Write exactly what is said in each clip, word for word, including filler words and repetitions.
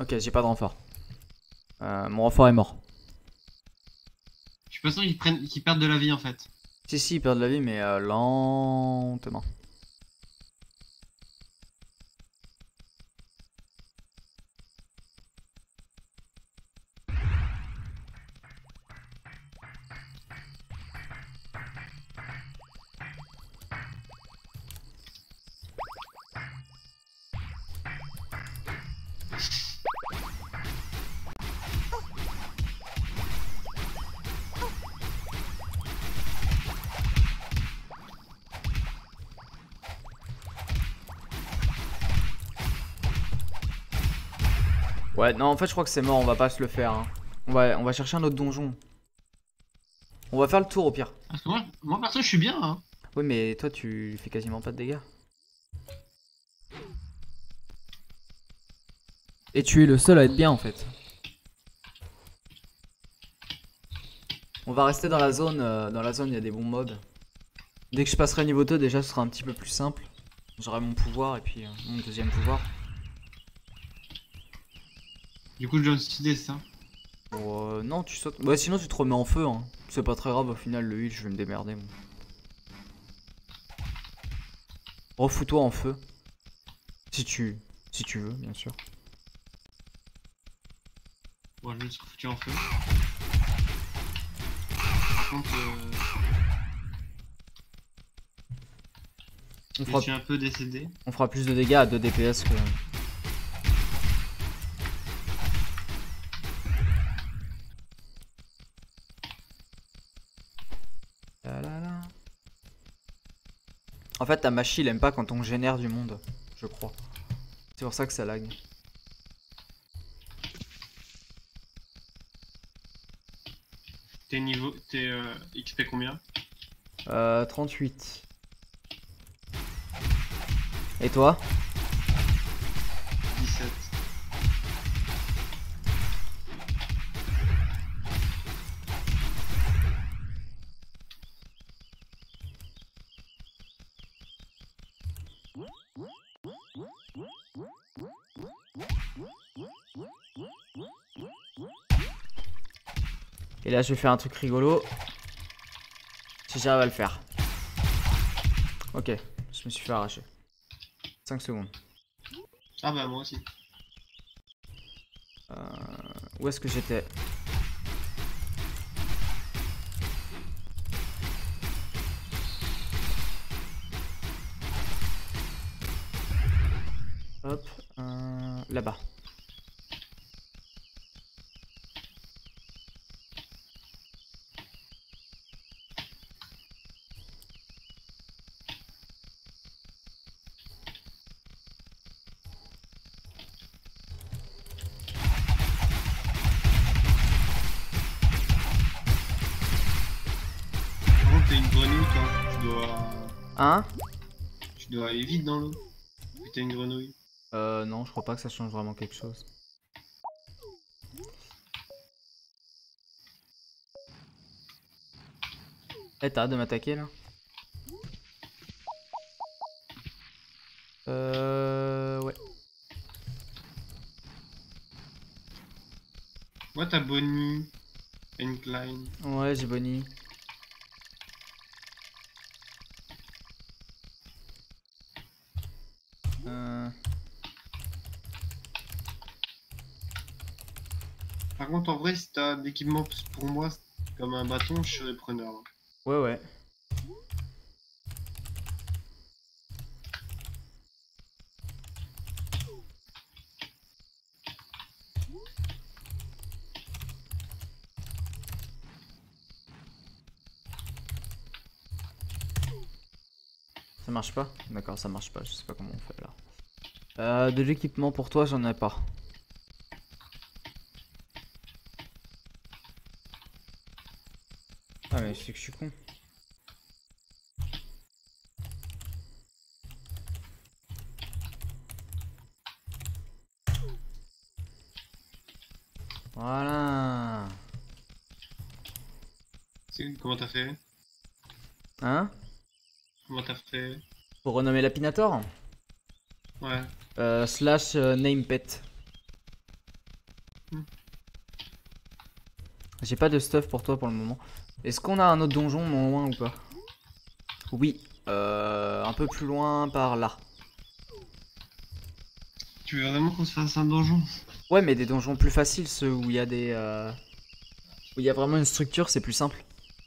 Ok, j'ai pas de renfort. Euh, mon renfort est mort. Je suis pas sûr qu'ils prennent, qu'ils perdent de la vie en fait. Si, si, il perd de la vie, mais euh, lentement. Ouais, non, en fait, je crois que c'est mort, on va pas se le faire. Hein. On, va, on va chercher un autre donjon. On va faire le tour au pire. Parce que moi, moi perso, je suis bien. Hein. Oui, mais toi, tu fais quasiment pas de dégâts. Et tu es le seul à être bien en fait. On va rester dans la zone. Euh, dans la zone, il y a des bons mobs. Dès que je passerai niveau deux, déjà, ce sera un petit peu plus simple. J'aurai mon pouvoir et puis euh, mon deuxième pouvoir. Du coup, je dois me suicider, c'est ça? Bon, euh, non, tu sautes. Ouais, sinon, tu te remets en feu. Hein. C'est pas très grave au final, le heal, je vais me démerder. Moi. Refous-toi en feu. Si tu, si tu veux, bien sûr. Bon, je me suis foutu en feu. Par contre, euh... On je fera, suis un peu décédé. on fera plus de dégâts à deux D P S que. La la la. En fait, ta machine, elle aime pas quand on génère du monde, je crois. C'est pour ça que ça lag. T'es niveau. T'es euh, X P combien? Euh, trente-huit. Et toi? dix-sept. Et là, je vais faire un truc rigolo. Si j'arrive à le faire. Ok, je me suis fait arracher. cinq secondes. Ah bah, moi aussi. Euh, où est-ce que j'étais? Hop, euh, là-bas. Par contre, t'es une grenouille, toi. Tu dois. Hein? Tu dois aller vite dans l'eau. T'es une grenouille. Euh, non, je crois pas que ça change vraiment quelque chose. Eh, t'arrêtes de m'attaquer là? Euh, ouais. Moi, t'as Bonnie. Incline. Ouais, j'ai Bonnie. Euh... Par contre, en vrai, si t'as d'équipement pour moi, comme un bâton, je serais preneur. Hein. Ouais, ouais. Ça marche pas? D'accord, ça marche pas, je sais pas comment on fait là. Euh, de l'équipement pour toi, j'en ai pas. Ah mais c'est que je suis con. Voilà. C'est- Comment t'as fait? Hein? Comment t'as fait? Pour renommer l'apinator? Ouais. Euh, slash euh, name pet. J'ai pas de stuff pour toi pour le moment. Est-ce qu'on a un autre donjon non loin ou pas? Oui, euh, un peu plus loin par là. Tu veux vraiment qu'on se fasse un donjon? Ouais, mais des donjons plus faciles, ceux où il y a des... Euh... où il y a vraiment une structure, c'est plus simple.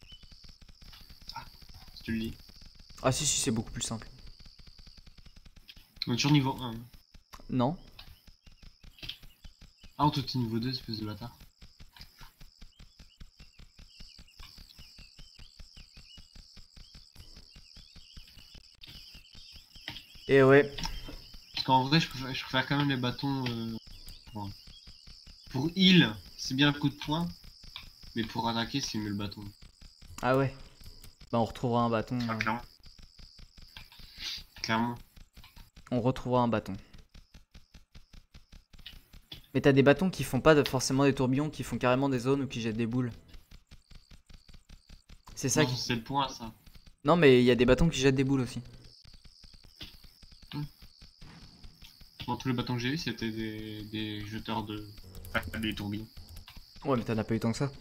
Je te le dis. Ah si, si, c'est beaucoup plus simple. On est toujours niveau un. Non? Ah, toi t'es niveau deux, espèce de bâtard. Et ouais. Parce qu'en vrai, je préfère, je préfère quand même les bâtons. Euh, pour, pour heal, c'est bien le coup de poing. Mais pour attaquer, c'est mieux le bâton. Ah ouais. Bah on retrouvera un bâton. Ah, euh, clairement. Clairement. On retrouvera un bâton. Mais t'as des bâtons qui font pas de- forcément des tourbillons, qui font carrément des zones ou qui jettent des boules. C'est ça Non, qui... c'est le point, ça. Non mais il y a des bâtons qui jettent des boules aussi. Dans tous les bâtons que j'ai eu, c'était des, des jeteurs de. Enfin, des tourbillons. Ouais mais t'en as pas eu tant que ça.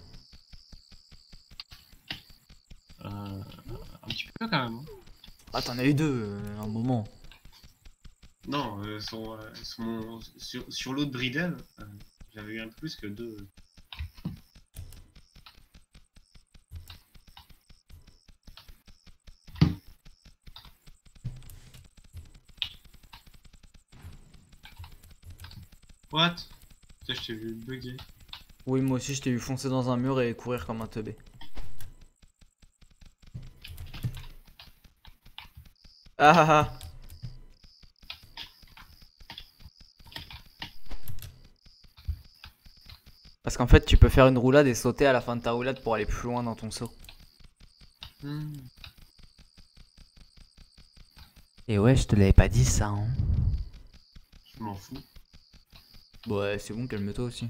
Euh, un petit peu quand même. Hein. Ah t'en as eu deux, euh, un moment. Non, euh, sur, euh, sur, mon- sur, sur l'autre Bridel, euh, j'avais eu un peu plus que deux. What? Putain, je t'ai vu bugger. Oui moi aussi je t'ai vu foncer dans un mur et courir comme un teubé. Ah ah ah. Parce qu'en fait tu peux faire une roulade et sauter à la fin de ta roulade pour aller plus loin dans ton saut. Hmm. Et ouais je te l'avais pas dit ça hein. Je m'en fous. Ouais c'est bon calme-toi aussi.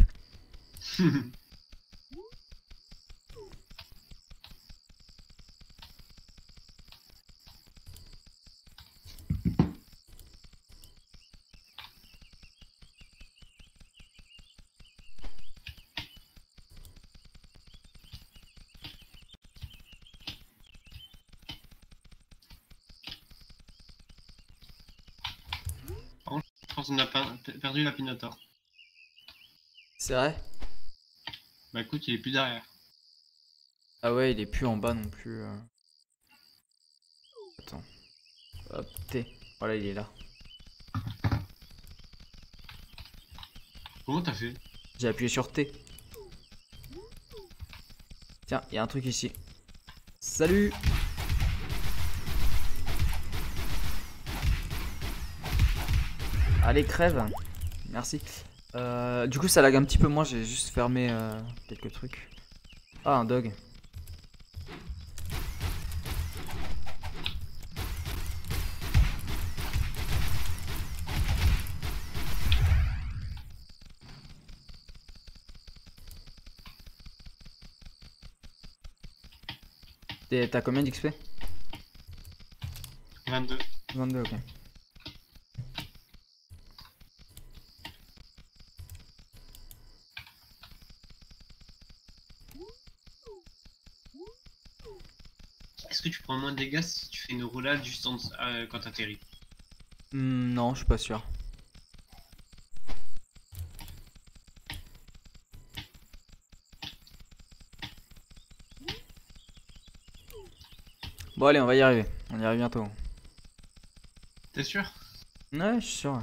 Je pense qu'on a pas- perdu la Pinator. C'est vrai? Bah écoute, il est plus derrière. Ah ouais il est plus en bas non plus. euh. Attends. Hop T. Voilà il est là. Comment t'as fait? J'ai appuyé sur T. Tiens, il y a un truc ici. Salut! Allez, crève. Merci. Euh, du coup, ça lag un petit peu moins. J'ai juste fermé euh, quelques trucs. Ah, un dog. T'es- T'as combien d'X P? vingt-deux. vingt-deux, ok. Est-ce que tu prends moins de dégâts si tu fais une roulade juste en, euh, quand t'atterris? Hmm, non, je suis pas sûr. Bon, allez, on va y arriver. On y arrive bientôt. T'es sûr? Ouais, je suis sûr.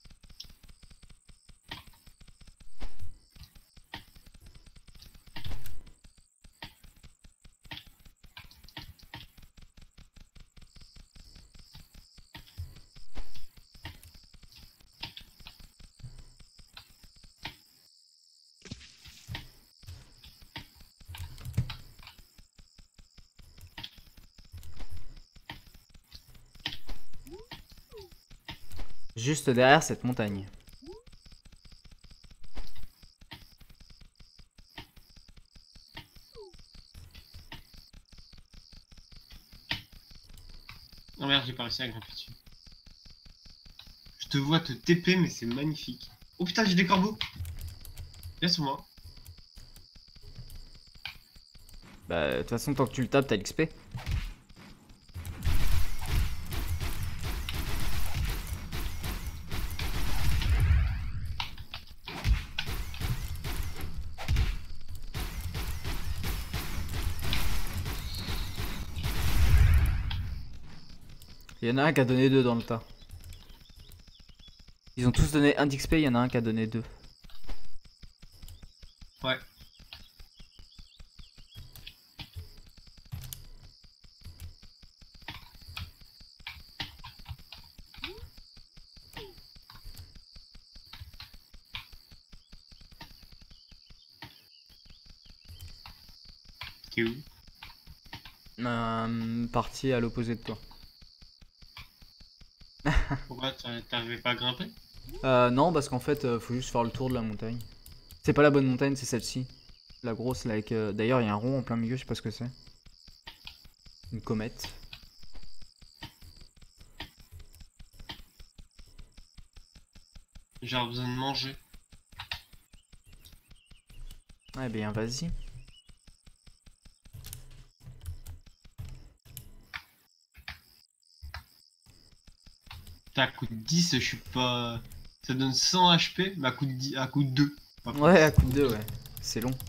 Juste derrière cette montagne. Oh merde, j'ai pas réussi à grimper dessus. Je te vois te T P, mais c'est magnifique. Oh putain, j'ai des corbeaux! Viens sur moi. Bah, de toute façon, tant que tu le tapes, t'as l'X P. Il y en a un qui a donné deux dans le tas. Ils ont tous donné un d'X P, il y en a un qui a donné deux. Ouais. T'es où? Euh, parti à l'opposé de toi. Pourquoi t'arrivais pas à grimper? Euh, non, parce qu'en fait, euh, faut juste faire le tour de la montagne. C'est pas la bonne montagne, c'est celle-ci. La grosse, là, avec... Euh... D'ailleurs, il y a un rond en plein milieu, je sais pas ce que c'est. Une comète. J'ai besoin de manger. Ouais, bien, vas-y. T'as coup de dix, je suis pas... Ça donne cent H P, mais à coup de, dix... à coup de deux. Pas plus. Ouais, à coup de deux, ouais. C'est long.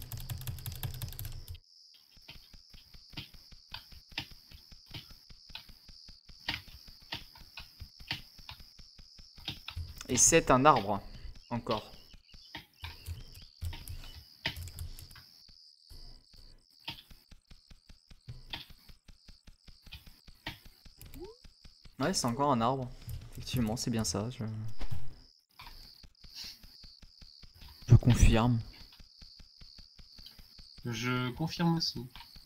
Et c'est un arbre. Encore. Ouais, c'est encore un arbre. Effectivement, c'est bien ça. Je... je confirme. Je confirme aussi.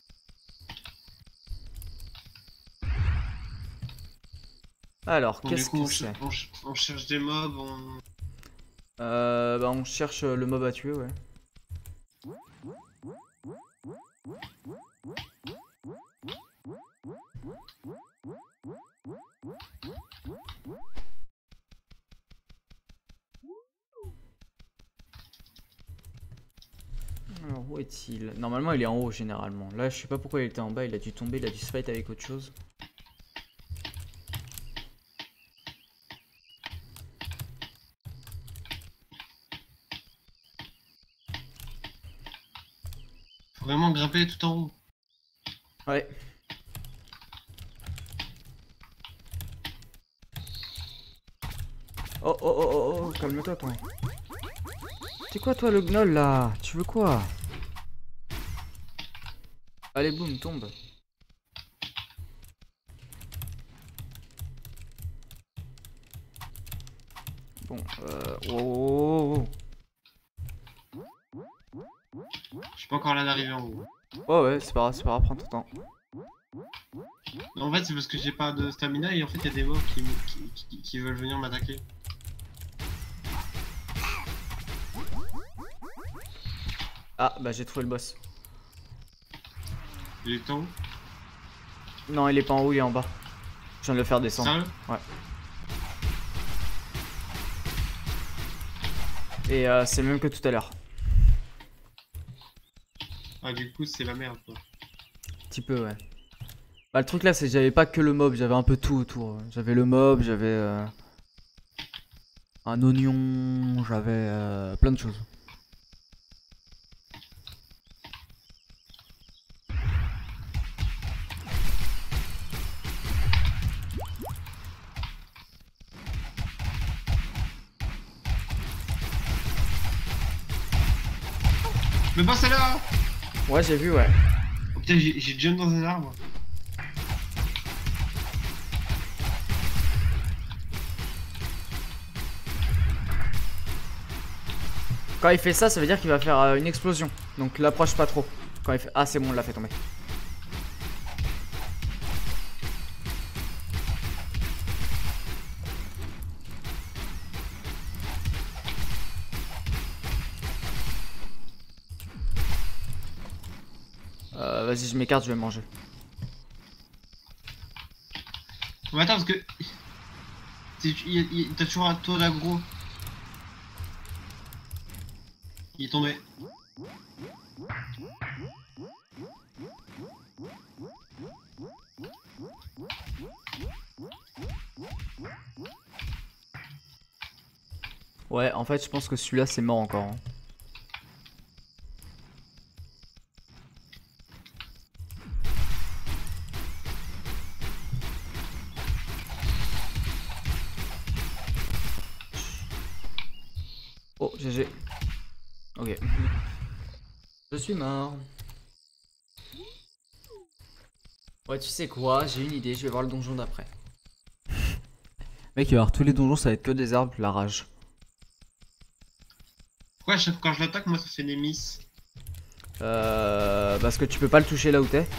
Alors, Bon, qu'est-ce du coup, que on, c'est? ch on, ch on cherche des mobs, on... Euh, bah, on cherche le mob à tuer, ouais. Alors, où est-il? Normalement, il est en haut, généralement. Là, je sais pas pourquoi il était en bas. Il a dû tomber, il a dû se fight avec autre chose. Faut vraiment grimper tout en haut. Ouais. Oh, oh, oh, oh, oh, calme-toi, toi. C'est quoi, toi, le gnoll, là? Tu veux quoi? Allez, boum, tombe. Bon, euh... Oh, oh, Je suis pas encore là d'arriver en haut. oh. Oh, ouais, c'est pas grave, c'est pas grave, prends ton temps. En fait, c'est parce que j'ai pas de stamina et en fait, il y a des mobs qui, me- qui, qui, qui veulent venir m'attaquer. Ah, bah, j'ai trouvé le boss. Il est en haut? Non, il est pas en haut, il est en bas. Je viens de le faire descendre. Sérieux? Ouais. Et euh, c'est le même que tout à l'heure. Ah, du coup, c'est la merde, quoi. Un petit peu, ouais. Bah, le truc là, c'est que j'avais pas que le mob, j'avais un peu tout autour. J'avais le mob, j'avais euh, un oignon, j'avais euh, plein de choses. Mais bah, c'est là! Ouais, j'ai vu, ouais. Oh, putain, j'ai j'ai jump dans un arbre. Quand il fait ça, ça veut dire qu'il va faire euh, une explosion. Donc l'approche pas trop. Quand il fait... Ah, c'est bon, on l'a fait tomber. Euh, vas-y, je m'écarte, je vais manger. Mais attends, parce que... c'est- il- il- T'as toujours un taux d'aggro. Il est tombé. Ouais, en fait, je pense que celui-là, c'est mort encore. Hein. Oh, G G. Ok. Je suis mort. Ouais, tu sais quoi, j'ai une idée, je vais voir le donjon d'après. Mec, il va y avoir tous les donjons, ça va être que des arbres, la rage. Pourquoi à chaque quand je l'attaque, moi ça fait des miss? Euh, parce que tu peux pas le toucher là où t'es.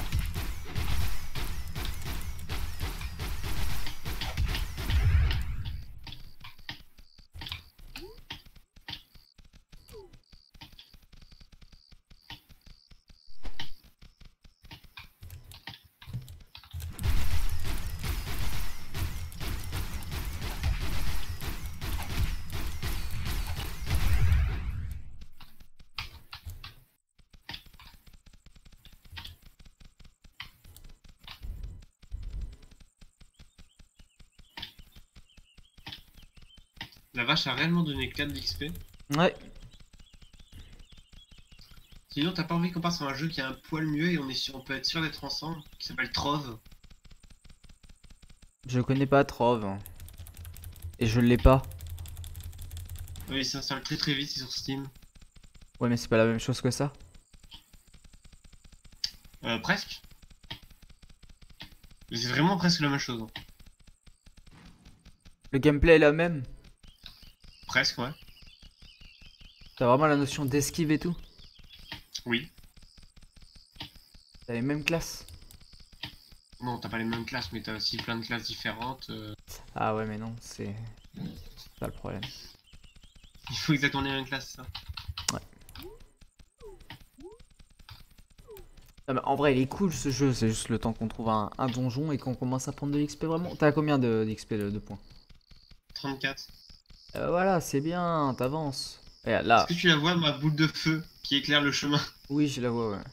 La vache a réellement donné quatre d'X P. Ouais. Sinon, t'as pas envie qu'on passe sur un jeu qui a un poil mieux et on, est sûr, on peut être sûr d'être ensemble, qui s'appelle Trove. Je connais pas Trove. Et je l'ai pas. Oui, il s'installe très très vite sur Steam. Ouais, mais c'est pas la même chose que ça. Euh, presque. Mais c'est vraiment presque la même chose. Hein. Le gameplay est la même. Presque, ouais. T'as vraiment la notion d'esquive et tout. Oui. T'as les mêmes classes. Non, t'as pas les mêmes classes, mais t'as aussi plein de classes différentes. Euh... Ah ouais, mais non, c'est pas le problème. Il faut exactement les mêmes classes, ça. Ouais. Ah bah, en vrai, il est cool ce jeu, c'est juste le temps qu'on trouve un, un donjon et qu'on commence à prendre de l'X P vraiment. T'as combien de d'X P de, de points? trente-quatre. euh, Voilà, c'est bien, t'avances. Là. Est-ce que tu la vois, ma boule de feu qui éclaire le chemin? Oui, je la vois, ouais.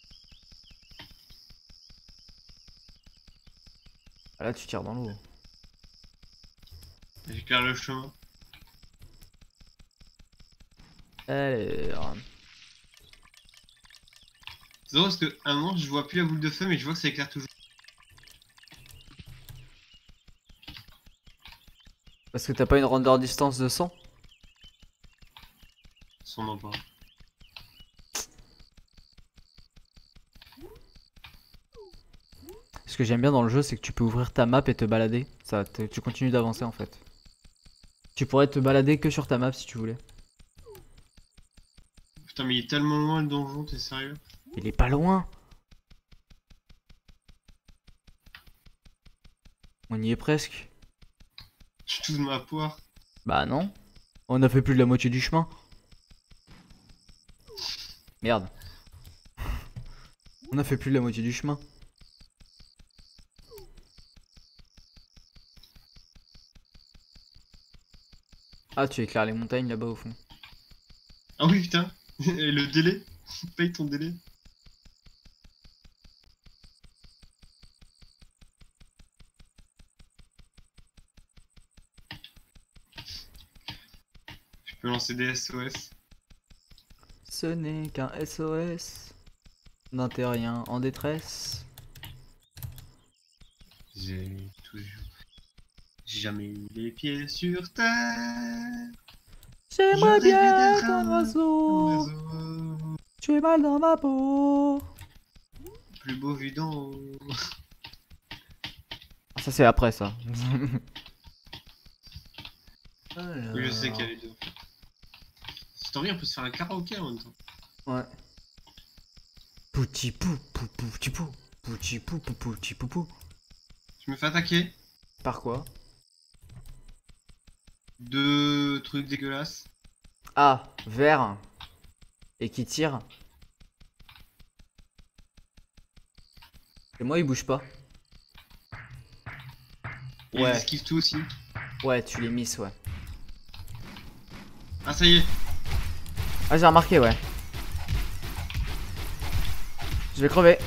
Ah, là, tu tires dans l'eau. J'éclaire le chemin. Alors... C'est drôle parce qu'à un moment, je vois plus la boule de feu, mais je vois que ça éclaire toujours. Parce que t'as pas une render distance de cent? Sûrement pas. Ce que j'aime bien dans le jeu, c'est que tu peux ouvrir ta map et te balader. Ça, te, tu continues d'avancer en fait. Tu pourrais te balader que sur ta map si tu voulais. Putain, mais il est tellement loin le donjon, t'es sérieux? Il est pas loin. On y est presque. Je touche ma poire. Bah non. On a fait plus de la moitié du chemin. Merde. On a fait plus de la moitié du chemin. Ah, tu éclaires les montagnes là-bas au fond. Ah oui, putain. Et le délai? Paye ton délai. Je peux lancer des S O S. Ce n'est qu'un S O S d'un terrien en détresse. J'ai toujours... J'ai jamais eu les pieds sur terre. J'aimerais Je bien rêvais être d'être un un oiseau. oiseau. J'ai mal dans ma peau. Plus beau vu d'en haut. Ah, ça c'est après ça. Oui, je sais qu'il y a les deux. Si t'as envie, on peut se faire un karaoké en même temps. Ouais. Pouti pou pou pouti pou. Pouti pou pou pouti pou pou. Je me fais attaquer. Par quoi? Deux trucs dégueulasses. Ah, vert. Et qui tire. Et moi il bouge pas. Et Ouais. ils esquivent tout aussi. Ouais, tu les misses, ouais. Ah, ça y est. Ah, j'ai remarqué, ouais. Je vais crever.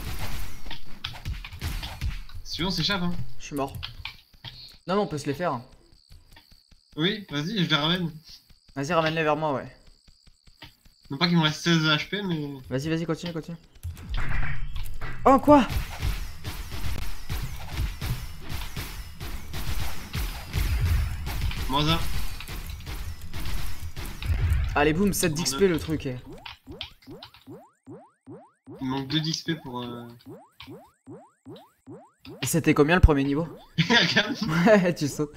Si on s'échappe, hein. Je suis mort. Non, mais on peut se les faire. Oui, vas-y, je les ramène. Vas-y, ramène-les vers moi, ouais. Non pas qu'il me reste seize H P, mais... Vas-y, vas-y, continue, continue. Oh, quoi? Moins un. Allez, boum, sept d'X P le truc. Eh. Il manque deux d'X P pour... Euh... Et c'était combien le premier niveau? Regarde. Ouais, tu sautes.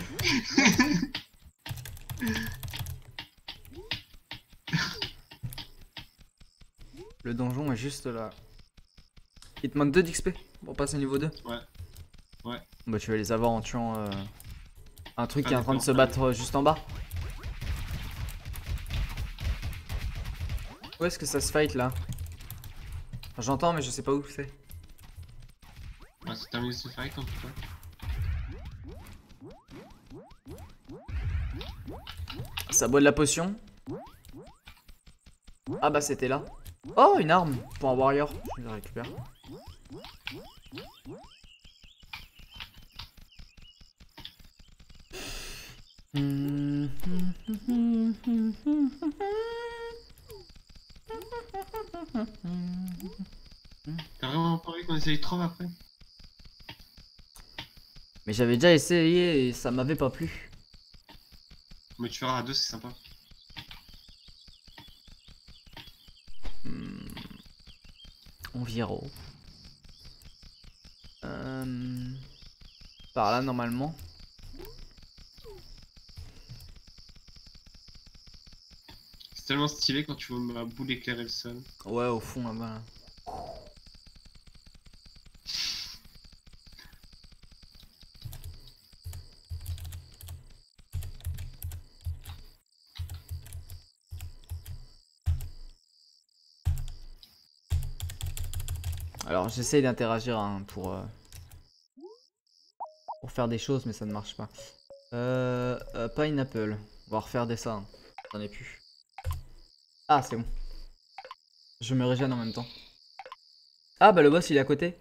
Le donjon est juste là. Il te manque deux d'X P pour passer au niveau deux? Ouais. Ouais. Bah tu vas les avoir en tuant euh, un truc Ah, qui est en train de se d'accord. battre juste en bas. Où est-ce que ça se fight là? Enfin, j'entends mais je sais pas où c'est. Ah, c'est terminé ce fight en tout cas. Ça boit de la potion. Ah bah c'était là. Oh, une arme pour un warrior. Je la récupère. T'as vraiment pas envie qu'on essaye trop après? Mais j'avais déjà essayé et ça m'avait pas plu. Mais tu verras à deux, c'est sympa. Hmm. Environ. Euh... Par là normalement. C'est tellement stylé quand tu vois ma boule éclairer le sol. Ouais, au fond là-bas. Là. Alors j'essaye d'interagir hein, pour, euh, pour faire des choses mais ça ne marche pas. Euh, euh, Pineapple. On va refaire des ça. Hein. J'en ai plus. Ah c'est bon. Je me régène en même temps. Ah bah le boss il est à côté.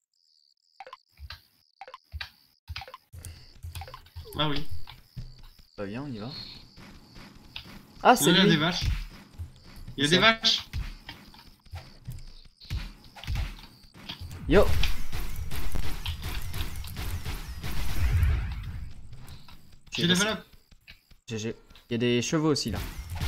Ah oui. Bah viens on y va. Ah c'est Il y a lui. des vaches. Il y a des vaches. Yo. J'ai level up. G G. Il y a des chevaux aussi là.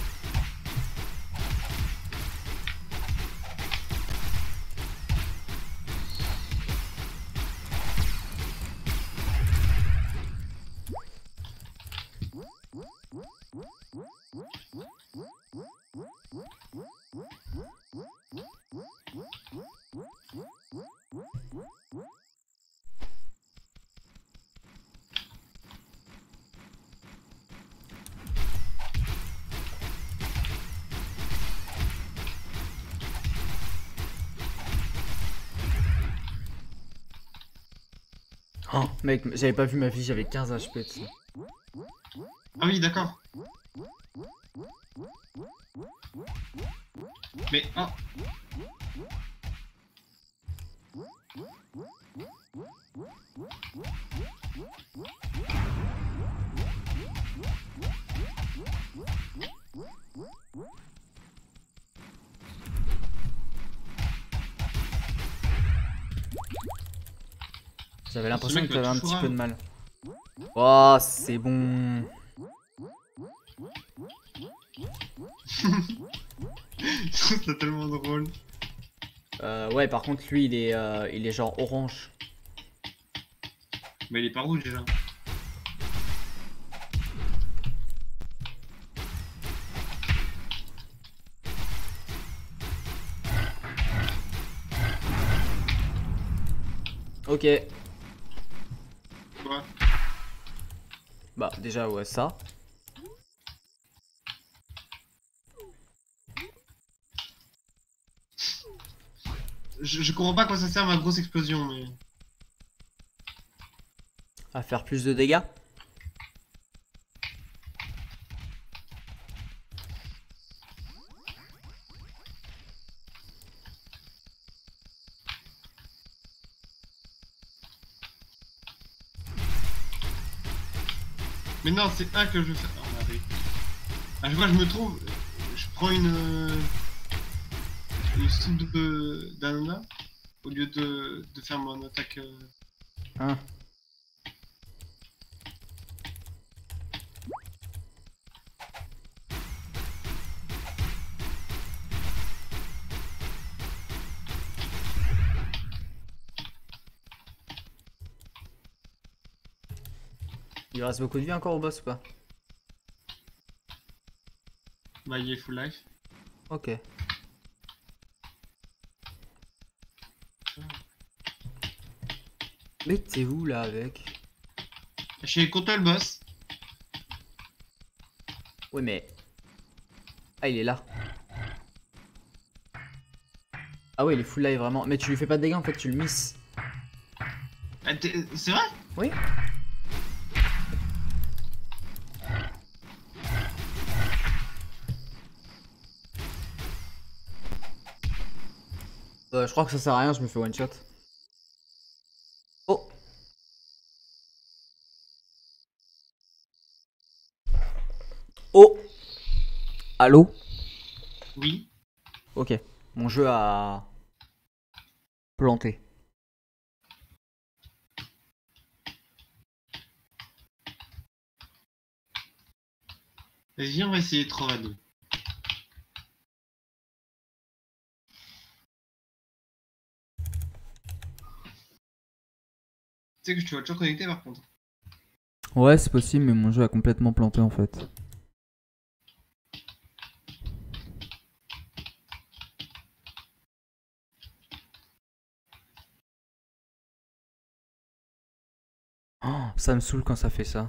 Oh mec, j'avais pas vu ma vie, j'avais quinze H P. T'sais. Ah oui, d'accord. Mais oh. J'avais l'impression que mec t'avais va un tout petit fourrer. peu de mal. Oh, c'est bon. C'est tellement drôle. Euh, ouais, par contre, lui, il est, euh, il est genre orange. Mais il est pas rouge déjà. Ok. Quoi? Bah, déjà, ouais, ça. Je, je comprends pas à quoi ça sert ma grosse explosion, mais... À faire plus de dégâts. Mais non, c'est un que je fais. Oh, arrête. À chaque fois que je me trouve, je prends une, euh, une soupe de- d'ananas au lieu de, de faire mon attaque. euh, Hein. Il reste beaucoup de vie encore au boss ou pas? Bah, il est full life. Ok. Mais t'es où là avec? J'ai contre le boss. Ouais mais... Ah il est là. Ah ouais il est full live vraiment. Mais tu lui fais pas de dégâts en fait, tu le misses. Ah, t'es- C'est vrai? Oui. Euh, je crois que ça sert à rien, je me fais one shot. Oh. Oh. Allô? Oui. Ok. Mon jeu a... planté. Vas-y, on va essayer de trois à deux. Tu sais que tu vas toujours connecter par contre. Ouais c'est possible mais mon jeu a complètement planté en fait. Oh, ça me saoule quand ça fait ça.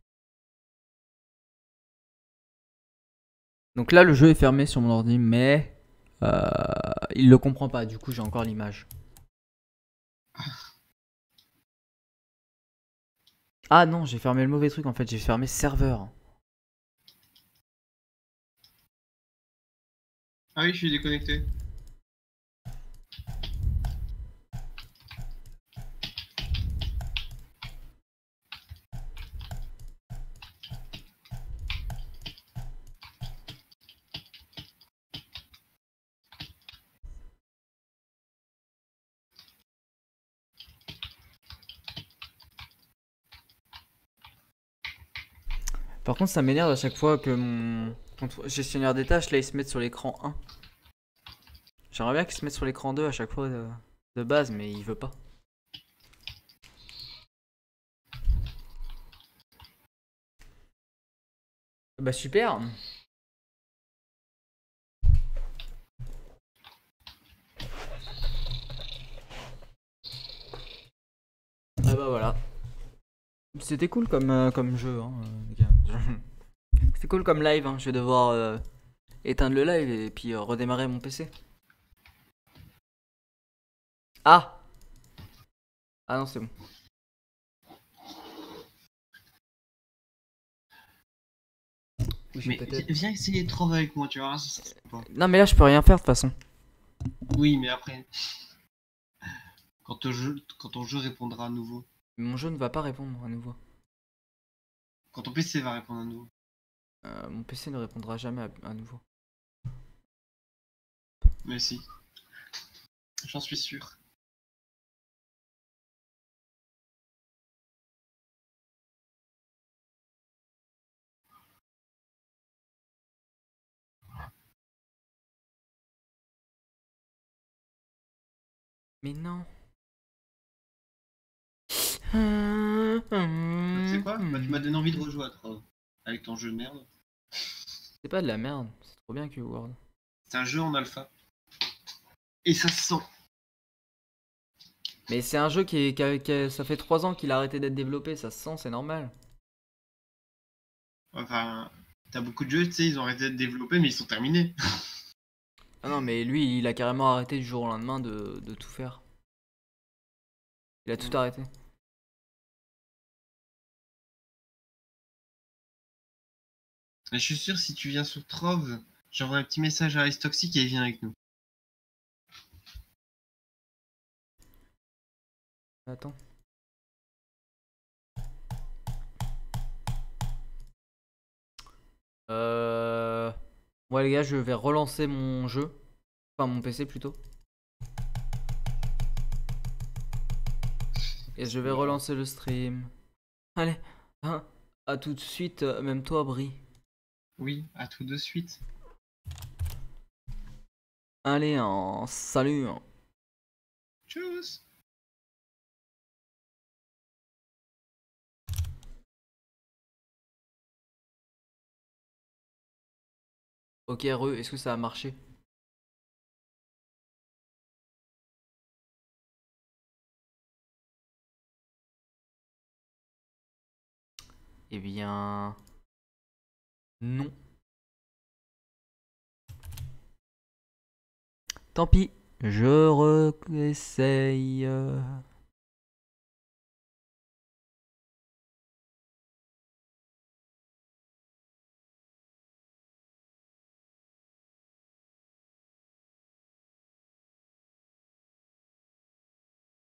Donc là le jeu est fermé sur mon ordi mais... Euh, il le comprend pas, du coup j'ai encore l'image. Ah non, j'ai fermé le mauvais truc en fait, j'ai fermé serveur. Ah oui, je suis déconnecté. Par contre ça m'énerve à chaque fois que mon gestionnaire des tâches là il se mette sur l'écran un. J'aimerais bien qu'il se mette sur l'écran deux à chaque fois de, de base mais il veut pas. Bah super. Ah bah voilà. C'était cool comme, euh, comme jeu hein, euh, les gars. C'était cool comme live, hein. Je vais devoir euh, éteindre le live et puis euh, redémarrer mon P C. Ah. Ah non c'est bon. Oui, Mais peut-être. viens essayer de trois avec moi, tu vois. Ça, ça, pas. Non mais là je peux rien faire de toute façon. Oui, mais après. Quand ton jeu, quand ton jeu répondra à nouveau. Mon jeu ne va pas répondre à nouveau. Quand ton P C va répondre à nouveau. Euh, mon P C ne répondra jamais à, à nouveau. Mais si. J'en suis sûr. Mais non. Bah, tu sais quoi? Bah, tu m'as donné envie de rejouer à trois. Avec ton jeu de merde. C'est pas de la merde, c'est trop bien que World. C'est un jeu en alpha. Et ça se sent. Mais c'est un jeu qui est, qui a- qui a- ça fait trois ans qu'il a arrêté d'être développé, ça se sent, c'est normal. Enfin, t'as beaucoup de jeux, tu sais, ils ont arrêté d'être développés, mais ils sont terminés. Ah non, mais lui, il a carrément arrêté du jour au lendemain de, de tout faire. Il a tout arrêté. Mais je suis sûr, si tu viens sur Trove, j'envoie un petit message à Ice Toxic et il vient avec nous. Attends. Euh... Ouais les gars, je vais relancer mon jeu. Enfin mon P C plutôt. Et je vais relancer le stream. Allez, hein, à tout de suite, euh, même toi Brie. Oui, à tout de suite. Allez, en salut. Hein. Tchuss. Ok re, est-ce que ça a marché? Eh bien... Non. Tant pis, je réessaye.